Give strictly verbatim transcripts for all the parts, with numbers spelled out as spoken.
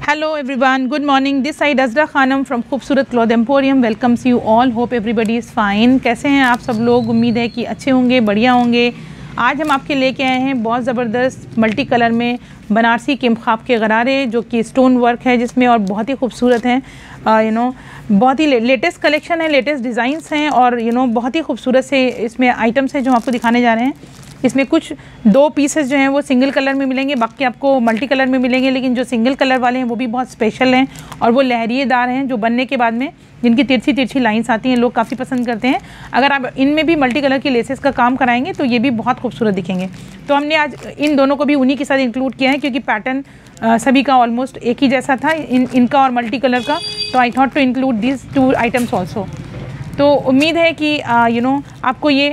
Hello everyone, good morning. This side Azra Khanam from Khubsurat cloth emporium welcomes you all. Hope everybody is fine. कैसे हैं आप सब लोग? उम्मीद है कि अच्छे होंगे, बढ़िया होंगे. आज हम आपके लेके आए हैं बहुत ज़बरदस्त मल्टी कलर में बनारसी किमखाब के गरारे जो कि स्टोन वर्क है जिसमें, और बहुत ही खूबसूरत हैं. यू नो बहुत ही लेटेस्ट कलेक्शन है, लेटेस्ट डिज़ाइंस हैं और यू नो बहुत ही खूबसूरत से इसमें आइटम्स हैं जो आपको दिखाने जा रहे हैं. इसमें कुछ दो पीसेस जो हैं वो सिंगल कलर में मिलेंगे, बाकी आपको मल्टी कलर में मिलेंगे, लेकिन जो सिंगल कलर वाले हैं वो भी बहुत स्पेशल हैं और वो लहरिएदार हैं जो बनने के बाद में जिनकी तिरछी तिरछी लाइंस आती हैं, लोग काफ़ी पसंद करते हैं. अगर आप इनमें भी मल्टी कलर की लेसेस का काम कराएंगे तो ये भी बहुत खूबसूरत दिखेंगे. तो हमने आज इन दोनों को भी उन्हीं के साथ इंक्लूड किया है क्योंकि पैटर्न सभी का ऑलमोस्ट एक ही जैसा था, इन इनका और मल्टी कलर का. तो I thought to include this two items also. तो उम्मीद है कि यू नो आपको ये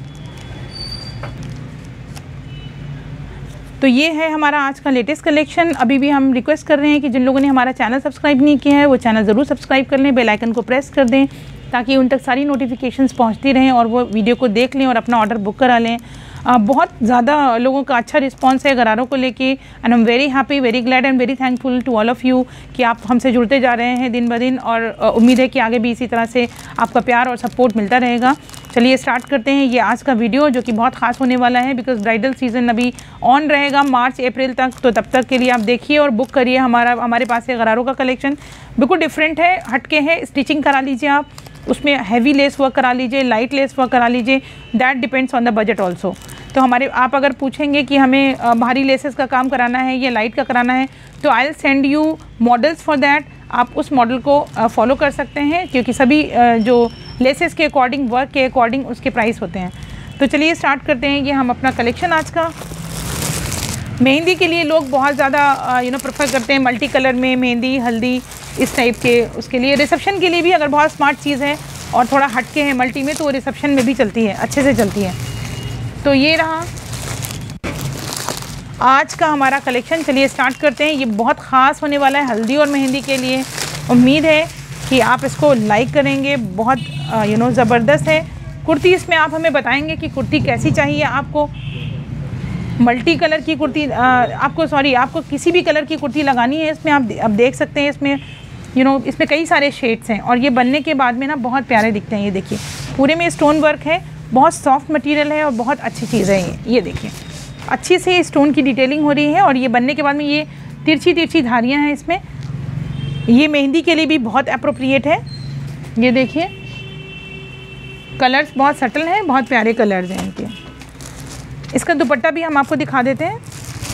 तो ये है हमारा आज का लेटेस्ट कलेक्शन. अभी भी हम रिक्वेस्ट कर रहे हैं कि जिन लोगों ने हमारा चैनल सब्सक्राइब नहीं किया है वो चैनल ज़रूर सब्सक्राइब कर लें, बेल आइकन को प्रेस कर दें ताकि उन तक सारी नोटिफिकेशंस पहुंचती रहें और वो वीडियो को देख लें और अपना ऑर्डर बुक करा लें. आ, बहुत ज़्यादा लोगों का अच्छा रिस्पांस है गरारों को लेके and I am very happy, very glad and very thankful to all of you कि आप हमसे जुड़ते जा रहे हैं दिन ब दिन और उम्मीद है कि आगे भी इसी तरह से आपका प्यार और सपोर्ट मिलता रहेगा. चलिए स्टार्ट करते हैं ये आज का वीडियो जो कि बहुत ख़ास होने वाला है बिकॉज ब्राइडल सीज़न अभी ऑन रहेगा मार्च अप्रैल तक. तो तब तक के लिए आप देखिए और बुक करिए. हमारा हमारे पास है गरारों का कलेक्शन, बिल्कुल डिफरेंट है, हटके है. स्टिचिंग करा लीजिए आप, उसमें हैवी लेस वर्क करा लीजिए, लाइट लेस वर्क करा लीजिए, that depends on the budget also. तो हमारे आप अगर पूछेंगे कि हमें भारी लेसेस का काम कराना है या लाइट का कराना है तो I will send you models for that. आप उस मॉडल को फॉलो कर सकते हैं क्योंकि सभी जो लेसेस के अकॉर्डिंग, वर्क के अकॉर्डिंग उसके प्राइस होते हैं. तो चलिए स्टार्ट करते हैं ये हम अपना कलेक्शन आज का. मेहंदी के लिए लोग बहुत ज़्यादा यू नो प्रेफर करते हैं मल्टी कलर में मेहंदी, हल्दी इस टाइप के. उसके लिए रिसेप्शन के लिए भी अगर बहुत स्मार्ट चीज़ है और थोड़ा हटके है मल्टी में तो वो रिसेप्शन में भी चलती है, अच्छे से चलती है. तो ये रहा आज का हमारा कलेक्शन. चलिए स्टार्ट करते हैं. ये बहुत ख़ास होने वाला है हल्दी और मेहंदी के लिए. उम्मीद है कि आप इसको लाइक करेंगे. बहुत यू नो ज़बरदस्त है. कुर्ती इसमें आप हमें बताएंगे कि कुर्ती कैसी चाहिए आपको. मल्टी कलर की कुर्ती आपको सॉरी आपको किसी भी कलर की कुर्ती लगानी है इसमें आप आप देख सकते हैं. इसमें यू नो इसमें कई सारे शेड्स हैं और ये बनने के बाद में ना बहुत प्यारे दिखते हैं. ये देखिए पूरे में स्टोन वर्क है, बहुत सॉफ्ट मटेरियल है और बहुत अच्छी चीज़ है ये. ये देखिए अच्छी से स्टोन की डिटेलिंग हो रही है और ये बनने के बाद में ये तिरछी तिरछी धारियाँ हैं इसमें. ये मेहंदी के लिए भी बहुत अप्रोप्रिएट है. ये देखिए कलर्स बहुत सटल हैं, बहुत प्यारे कलर्स हैं इनके. इसका दुपट्टा भी हम आपको दिखा देते हैं.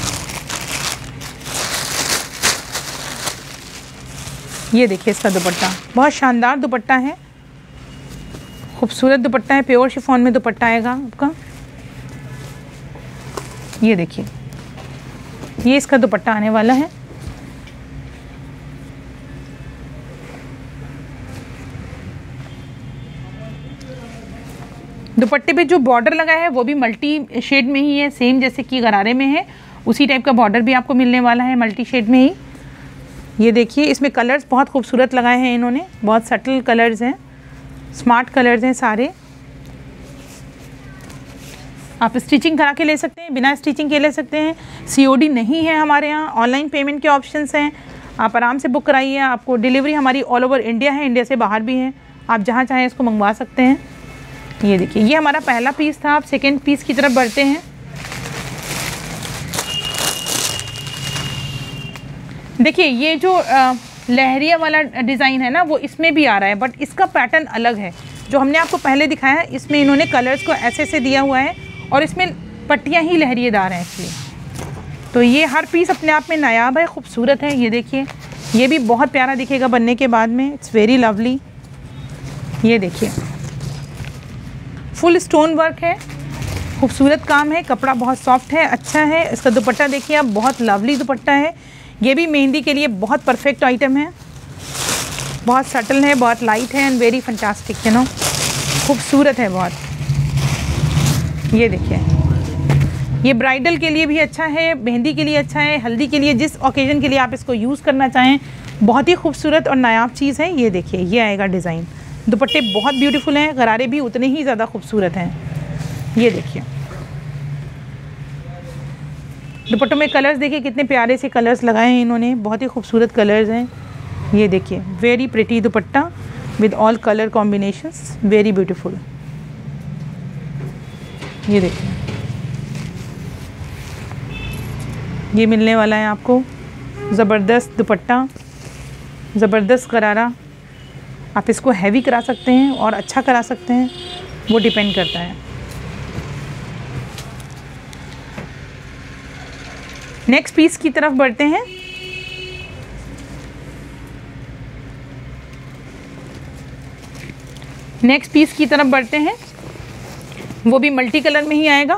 ये देखिए इसका दुपट्टा बहुत शानदार दुपट्टा है, खूबसूरत दुपट्टा है. प्योर शिफॉन में दुपट्टा आएगा आपका. ये देखिए ये इसका दुपट्टा आने वाला है. दुपट्टे पे जो बॉर्डर लगा है वो भी मल्टी शेड में ही है, सेम जैसे कि गरारे में है उसी टाइप का बॉर्डर भी आपको मिलने वाला है मल्टी शेड में ही. ये देखिए इसमें कलर्स बहुत खूबसूरत लगाए हैं इन्होंने, बहुत सटल कलर्स हैं, स्मार्ट कलर्स हैं सारे. आप स्टिचिंग करा के ले सकते हैं, बिना स्टिचिंग के ले सकते हैं. सीओडी नहीं है हमारे यहाँ, ऑनलाइन पेमेंट के ऑप्शंस हैं. आप आराम से बुक कराइए. आपको डिलीवरी हमारी ऑल ओवर इंडिया है, इंडिया से बाहर भी है. आप जहाँ चाहें इसको मंगवा सकते हैं. ये देखिए ये हमारा पहला पीस था. आप सेकेंड पीस की तरफ बढ़ते हैं. देखिए ये जो आ, लहरिया वाला डिज़ाइन है ना वो इसमें भी आ रहा है बट इसका पैटर्न अलग है. जो हमने आपको पहले दिखाया है इसमें इन्होंने कलर्स को ऐसे से दिया हुआ है और इसमें पट्टियाँ ही लहरिएदार हैं एक्चुअली. तो ये हर पीस अपने आप में नायाब है, खूबसूरत है. ये देखिए ये भी बहुत प्यारा दिखेगा बनने के बाद में. It's very lovely. ये देखिए फुल स्टोन वर्क है, खूबसूरत काम है, कपड़ा बहुत सॉफ्ट है, अच्छा है. इसका दुपट्टा देखिए आप, बहुत लवली दुपट्टा है. ये भी मेहंदी के लिए बहुत परफेक्ट आइटम है, बहुत सटल है, बहुत लाइट है and very fantastic you know, खूबसूरत है बहुत. ये देखिए ये ब्राइडल के लिए भी अच्छा है, मेहंदी के लिए अच्छा है, हल्दी के लिए, जिस ओकेजन के लिए आप इसको यूज़ करना चाहें बहुत ही खूबसूरत और नायाब चीज़ है. ये देखिए ये आएगा डिज़ाइन. दुपट्टे बहुत ब्यूटीफुल हैं, गरारे भी उतने ही ज़्यादा खूबसूरत हैं. ये देखिए दुपट्टों में कलर्स देखिए कितने प्यारे से कलर्स लगाए हैं इन्होंने, बहुत ही खूबसूरत कलर्स हैं। ये देखिए very pretty dupatta with all colour combinations, very beautiful. ये देखिए ये मिलने वाला है आपको ज़बरदस्त दुपट्टा, ज़बरदस्त करारा। आप इसको हैवी करा सकते हैं और अच्छा करा सकते हैं, वो डिपेंड करता है। नेक्स्ट पीस की तरफ बढ़ते हैं। नेक्स्ट पीस की तरफ बढ़ते हैं, वो भी मल्टी कलर में ही आएगा।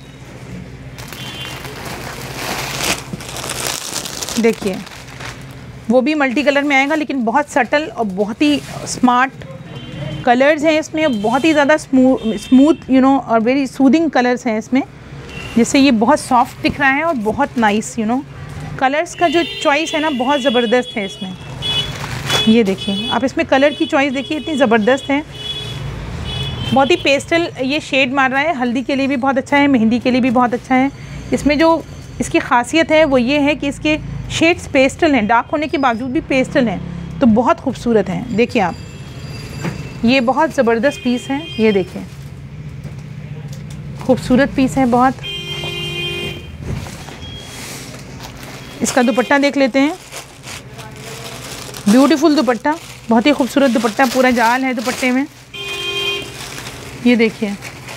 देखिए वो भी मल्टी कलर में आएगा, लेकिन बहुत सटल और बहुत ही स्मार्ट कलर्स हैं इसमें, बहुत ही ज़्यादा स्मूथ स्मूथ यू नो और वेरी सूदिंग कलर्स हैं इसमें, जिससे ये बहुत सॉफ्ट दिख रहा है और बहुत नाइस यू नो कलर्स का जो चॉइस है ना बहुत ज़बरदस्त है इसमें। ये देखिए आप इसमें कलर की चॉइस देखिए इतनी ज़बरदस्त है, बहुत ही पेस्टल ये शेड मार रहा है। हल्दी के लिए भी बहुत अच्छा है, मेहंदी के लिए भी बहुत अच्छा है। इसमें जो इसकी खासियत है वो ये है कि इसके शेड्स पेस्टल हैं, डार्क होने के बावजूद भी पेस्टल हैं, तो बहुत खूबसूरत हैं। देखिए आप, ये बहुत ज़बरदस्त पीस है। ये देखिए खूबसूरत पीस है बहुत। इसका दुपट्टा देख लेते हैं, ब्यूटीफुल दुपट्टा, बहुत ही खूबसूरत दुपट्टा, पूरा जाल है दुपट्टे में। ये देखिए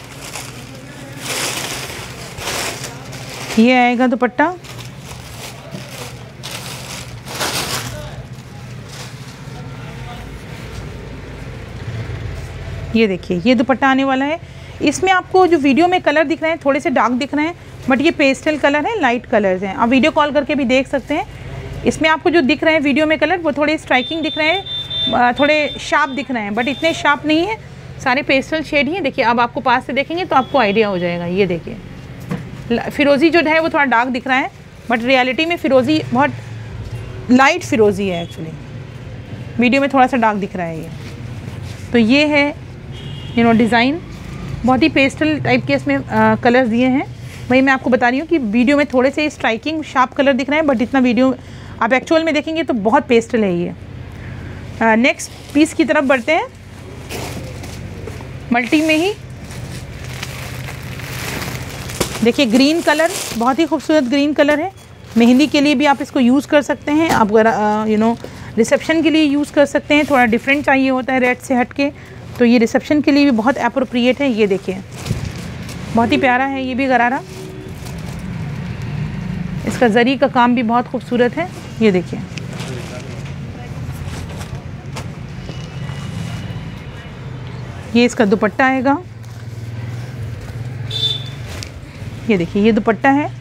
ये आएगा दुपट्टा। ये देखिए ये दुपट्टा आने वाला है। इसमें आपको जो वीडियो में कलर दिख रहे हैं थोड़े से डार्क दिख रहे हैं, बट ये पेस्टल कलर है, लाइट कलर्स हैं। आप वीडियो कॉल करके भी देख सकते हैं। इसमें आपको जो दिख रहे हैं वीडियो में कलर वो थोड़े स्ट्राइकिंग दिख रहे हैं, थोड़े शार्प दिख रहे हैं, बट इतने शार्प नहीं है, सारे पेस्टल शेड ही हैं। देखिए अब आपको पास से देखेंगे तो आपको आइडिया हो जाएगा। ये देखिए फ़िरोज़ी जो है वो थोड़ा डार्क दिख रहा है, बट रियलिटी में फ़िरोज़ी बहुत लाइट फ़िरोज़ी है एक्चुअली, वीडियो में थोड़ा सा डार्क दिख रहा है ये। तो ये है यू नो डिज़ाइन, बहुत ही पेस्टल टाइप के इसमें कलर्स दिए हैं। वही मैं आपको बता रही हूँ कि वीडियो में थोड़े से स्ट्राइकिंग शार्प कलर दिख रहे हैं, बट इतना वीडियो आप एक्चुअल में देखेंगे तो बहुत पेस्टल है ये। नेक्स्ट पीस की तरफ बढ़ते हैं, मल्टी में ही देखिए ग्रीन कलर, बहुत ही खूबसूरत ग्रीन कलर है। मेहंदी के लिए भी आप इसको यूज़ कर सकते हैं, आप यू नो रिसेप्शन के लिए यूज़ कर सकते हैं। थोड़ा डिफरेंट चाहिए होता है रेड से हट के, तो ये रिसेप्शन के लिए भी बहुत एप्रोप्रिएट है। ये देखिए बहुत ही प्यारा है ये भी गरारा, इसका जरी का काम भी बहुत खूबसूरत है। ये देखिए ये इसका दुपट्टा आएगा। ये देखिए ये दुपट्टा है।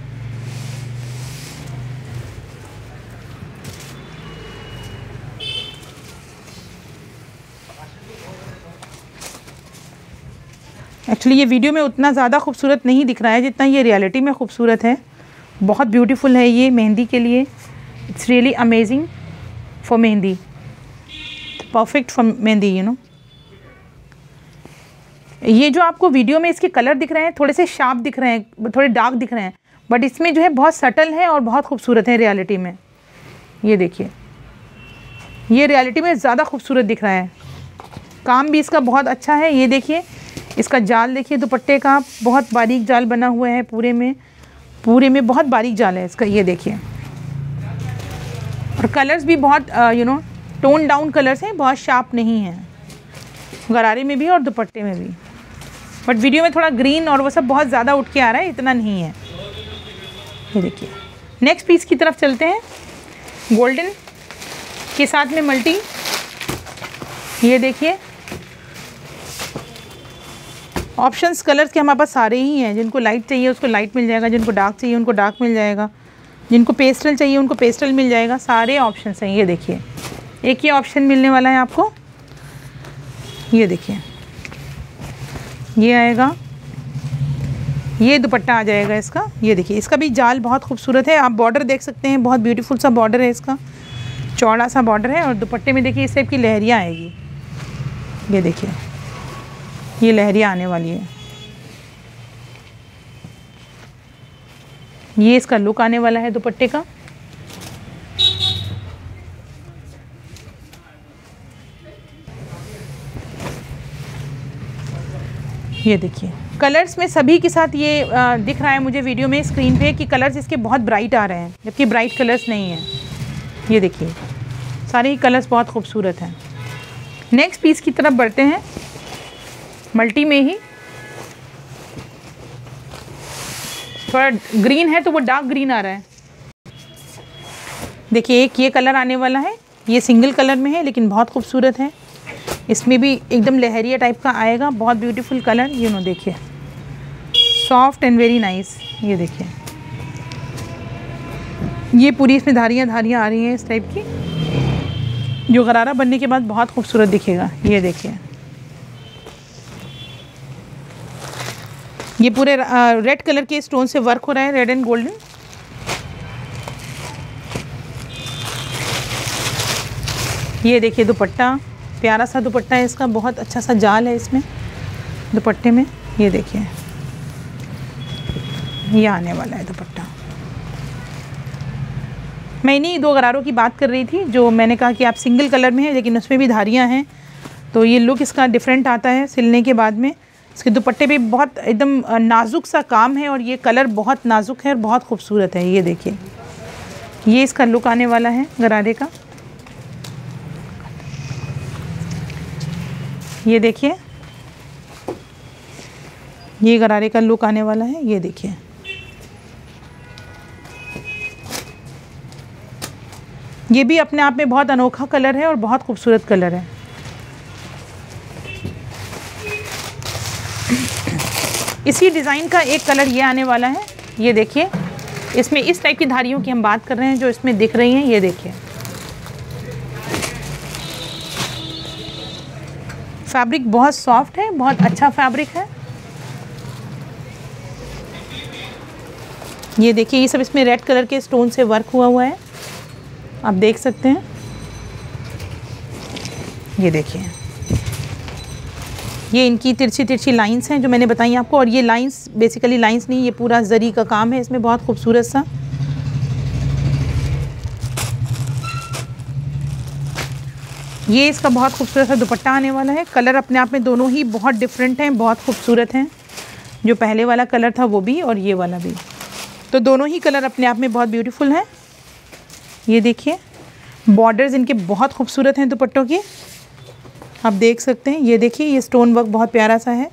एक्चुअली ये वीडियो में उतना ज़्यादा खूबसूरत नहीं दिख रहा है जितना ये रियलिटी में खूबसूरत है। बहुत ब्यूटीफुल है ये मेहंदी के लिए, it's really amazing for mehndi, perfect for mehndi you know. ये जो आपको वीडियो में इसके कलर दिख रहे हैं थोड़े से शार्प दिख रहे हैं, थोड़े डार्क दिख रहे हैं, बट इसमें जो है बहुत सटल है और बहुत खूबसूरत है रियलिटी में। ये देखिए ये रियलिटी में ज़्यादा खूबसूरत दिख रहा है, काम भी इसका बहुत अच्छा है। ये देखिए इसका जाल देखिए दुपट्टे का, बहुत बारीक जाल बना हुआ है, पूरे में पूरे में बहुत बारीक जाल है इसका। ये देखिए और कलर्स भी बहुत you know tone down colours हैं, बहुत शार्प नहीं हैं, गरारे में भी और दुपट्टे में भी, बट वीडियो में थोड़ा ग्रीन और वो सब बहुत ज़्यादा उठ के आ रहा है, इतना नहीं है। ये देखिए नेक्स्ट पीस की तरफ चलते हैं, गोल्डन के साथ में मल्टी। ये देखिए ऑप्शंस कलर्स के हमारे पास सारे ही हैं, जिनको लाइट चाहिए उसको लाइट मिल जाएगा, जिनको डार्क चाहिए उनको डार्क मिल जाएगा, जिनको पेस्टल चाहिए उनको पेस्टल मिल जाएगा, सारे ऑप्शंस हैं। ये देखिए एक ही ऑप्शन मिलने वाला है आपको। ये देखिए ये आएगा, ये दुपट्टा आ जाएगा इसका। ये देखिए इसका भी जाल बहुत खूबसूरत है, आप बॉर्डर देख सकते हैं, बहुत ब्यूटीफुल सा बॉर्डर है इसका, चौड़ा सा बॉर्डर है, और दुपट्टे में देखिए इस टाइप की लहरियाँ आएगी। ये देखिए ये लहरियाँ आने वाली है। ये इसका लुक आने वाला है दुपट्टे का। ये देखिए कलर्स में सभी के साथ ये आ, दिख रहा है मुझे वीडियो में स्क्रीन पे कि कलर्स इसके बहुत ब्राइट आ रहे हैं, जबकि ब्राइट कलर्स नहीं हैं। ये देखिए सारे ही कलर्स बहुत खूबसूरत हैं। नेक्स्ट पीस की तरफ बढ़ते हैं, मल्टी में ही थोड़ा ग्रीन है तो वो डार्क ग्रीन आ रहा है। देखिए एक ये कलर आने वाला है, ये सिंगल कलर में है लेकिन बहुत खूबसूरत है। इसमें भी एकदम लहरिया टाइप का आएगा, बहुत ब्यूटीफुल कलर। यू नो देखिए सॉफ्ट एंड वेरी नाइस। ये देखिए ये पूरी इसमें धारियाँ धारियाँ आ रही हैं इस टाइप की, जो गरारा बनने के बाद बहुत खूबसूरत दिखेगा। ये देखिए ये पूरे रेड कलर के स्टोन से वर्क हो रहा है, रेड एंड गोल्डन। ये देखिए दुपट्टा, प्यारा सा दुपट्टा है इसका, बहुत अच्छा सा जाल है इसमें दुपट्टे में। ये देखिए ये आने वाला है दुपट्टा। मैं इन्हीं दो गरारों की बात कर रही थी जो मैंने कहा कि आप सिंगल कलर में है लेकिन उसमें भी धारियाँ हैं, तो ये लुक इसका डिफरेंट आता है सिलने के बाद में। इसके दुपट्टे पे बहुत एकदम नाजुक सा काम है और ये कलर बहुत नाजुक है और बहुत खूबसूरत है। ये देखिए ये इसका लुक आने वाला है गरारे का। ये देखिए ये गरारे का लुक आने वाला है। ये देखिए ये भी अपने आप में बहुत अनोखा कलर है और बहुत खूबसूरत कलर है। इसी डिज़ाइन का एक कलर ये आने वाला है। ये देखिए इसमें इस टाइप की धारियों की हम बात कर रहे हैं जो इसमें दिख रही हैं। ये देखिए फैब्रिक बहुत सॉफ्ट है, बहुत अच्छा फैब्रिक है। ये देखिए ये सब इसमें रेड कलर के स्टोन से वर्क हुआ हुआ है, आप देख सकते हैं। ये देखिए ये इनकी तिरछी तिरछी लाइंस हैं जो मैंने बताई आपको, और ये लाइंस बेसिकली लाइंस नहीं, ये पूरा जरी का काम है इसमें, बहुत खूबसूरत सा। ये इसका बहुत खूबसूरत सा दुपट्टा आने वाला है। कलर अपने आप में दोनों ही बहुत डिफरेंट हैं, बहुत खूबसूरत हैं। जो पहले वाला कलर था वो भी और ये वाला भी, तो दोनों ही कलर अपने आप में बहुत ब्यूटीफुल हैं। ये देखिए बॉर्डर्स इनके बहुत खूबसूरत हैं दुपट्टों की, आप देख सकते हैं। ये देखिए ये स्टोन वर्क बहुत प्यारा सा है।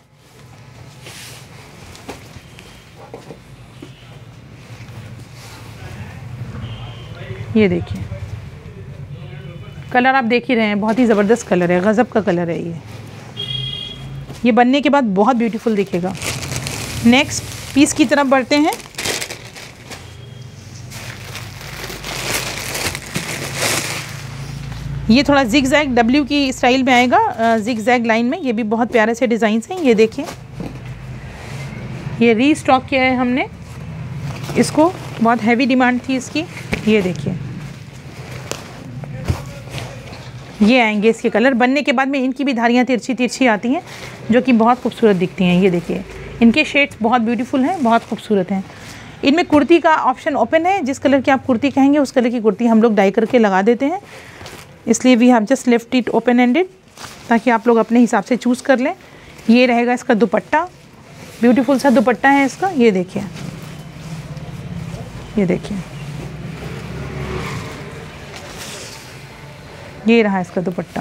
ये देखिए कलर आप देख ही रहे हैं, बहुत ही ज़बरदस्त कलर है, गज़ब का कलर है ये। ये बनने के बाद बहुत ब्यूटीफुल दिखेगा। नेक्स्ट पीस की तरफ बढ़ते हैं। ये थोड़ा जिग जैग डब्ल्यू की स्टाइल में आएगा, जिग जैग लाइन में। ये भी बहुत प्यारे से डिज़ाइंस हैं। ये देखिए ये रीस्टॉक किया है हमने इसको, बहुत हैवी डिमांड थी इसकी। ये देखिए ये आएंगे इसके कलर। बनने के बाद में इनकी भी धारियाँ तिरछी तिरछी आती हैं जो कि बहुत खूबसूरत दिखती हैं। ये देखिए इनके शेड्स बहुत ब्यूटीफुल हैं, बहुत खूबसूरत हैं। इनमें कुर्ती का ऑप्शन ओपन है, जिस कलर की आप कुर्ती कहेंगे उस कलर की कुर्ती हम लोग डाई करके लगा देते हैं, इसलिए we have just left it open ended ताकि आप लोग अपने हिसाब से चूज़ कर लें। ये रहेगा इसका दुपट्टा, ब्यूटीफुल सा दुपट्टा है इसका। ये देखिए ये देखिए ये रहा इसका दुपट्टा।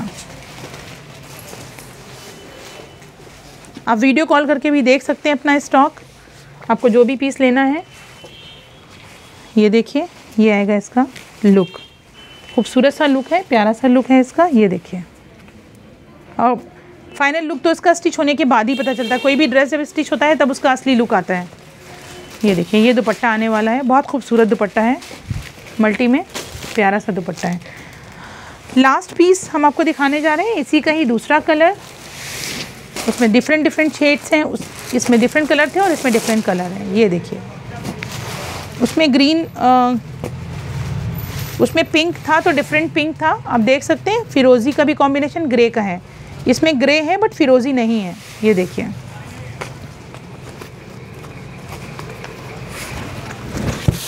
आप वीडियो कॉल करके भी देख सकते हैं अपना स्टॉक, आपको जो भी पीस लेना है। ये देखिए ये आएगा इसका लुक, खूबसूरत सा लुक है, प्यारा सा लुक है इसका। ये देखिए और फाइनल लुक तो इसका स्टिच होने के बाद ही पता चलता है। कोई भी ड्रेस जब स्टिच होता है तब उसका असली लुक आता है। ये देखिए ये दुपट्टा आने वाला है, बहुत खूबसूरत दुपट्टा है, मल्टी में प्यारा सा दुपट्टा है। लास्ट पीस हम आपको दिखाने जा रहे हैं, इसी का ही दूसरा कलर। उसमें डिफरेंट डिफरेंट शेड्स हैं, उस इसमें डिफरेंट कलर थे और इसमें डिफरेंट कलर हैं। ये देखिए उसमें ग्रीन आ, उसमें पिंक था तो डिफरेंट पिंक था, आप देख सकते हैं। फिरोज़ी का भी कॉम्बिनेशन ग्रे का है, इसमें ग्रे है बट फिरोज़ी नहीं है। ये देखिए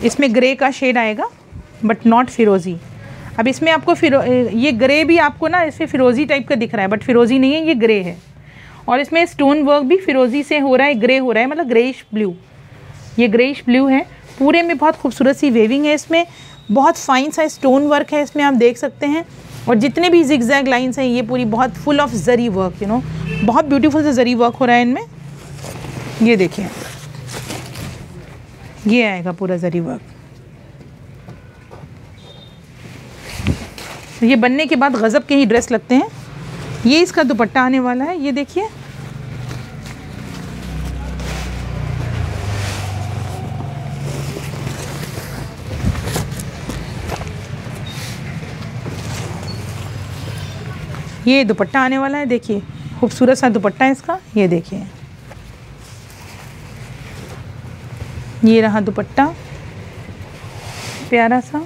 इसमें ग्रे का शेड आएगा बट नॉट फिरोज़ी। अब इसमें आपको फिरो ये ग्रे भी आपको ना इससे फिरोज़ी टाइप का दिख रहा है बट फिरोज़ी नहीं है, ये ग्रे है। और इसमें स्टोन वर्क भी फिरोज़ी से हो रहा है, ग्रे हो रहा है, मतलब ग्रेइश ब्लू, ये ग्रेइश ब्लू है। पूरे में बहुत खूबसूरत सी वेविंग है, इसमें बहुत फाइन सा स्टोन वर्क है, इसमें आप देख सकते हैं। और जितने भी जिगजैग लाइंस हैं ये पूरी बहुत full of zari work, you know बहुत ब्यूटीफुल से जरी वर्क हो रहा है इनमें। ये देखिए, ये आएगा पूरा जरी वर्क। ये बनने के बाद गज़ब के ही ड्रेस लगते हैं। ये इसका दुपट्टा आने वाला है, ये देखिए। ये दुपट्टा आने वाला है, देखिए खूबसूरत सा दुपट्टा है इसका, ये देखिए। ये रहा दुपट्टा प्यारा सा।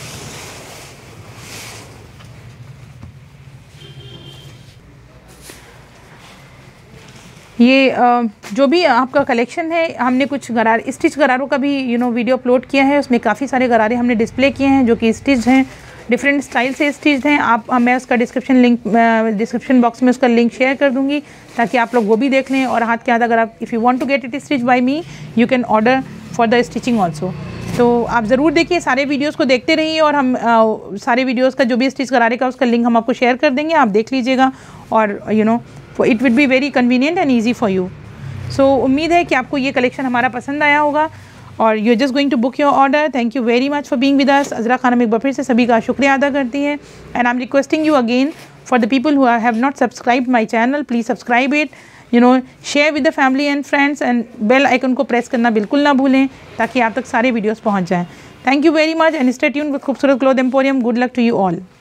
ये जो भी आपका कलेक्शन है, हमने कुछ गरार स्टिच गरारों का भी यू नो वीडियो अपलोड किया है। उसमें काफ़ी सारे गरारे हमने डिस्प्ले किए हैं जो कि स्टिच हैं, डिफरेंट स्टाइल से स्टिच हैं। आप मैं उसका डिस्क्रिप्शन लिंक डिस्क्रिप्शन बॉक्स में उसका लिंक शेयर कर दूंगी ताकि आप लोग वो भी देख लें। और हाथ के हाथ अगर आप if you want to get it stitch by me, you can order for the stitching also. तो आप ज़रूर देखिए, सारे वीडियोस को देखते रहिए। और हम आ, सारे वीडियोस का जो भी स्टिच गरारे का उसका लिंक हम आपको शेयर कर देंगे, आप देख लीजिएगा। और you know it will be very convenient and easy for you. So उम्मीद है कि आपको ये कलेक्शन हमारा पसंद आया होगा और you are just going to book your order. Thank you very much for being with us. Azra Khanam एक बार फिर से सभी का शुक्रिया अदा करती है। And I am requesting you again for the people who have not subscribed my channel, please subscribe it, you know share with the family and friends, and bell icon को प्रेस करना बिल्कुल ना भूलें ताकि आप तक सारे वीडियोज़ पहुँच जाएँ। Thank you very much and stay tuned with Khubsurat cloth emporium. Good luck to you all.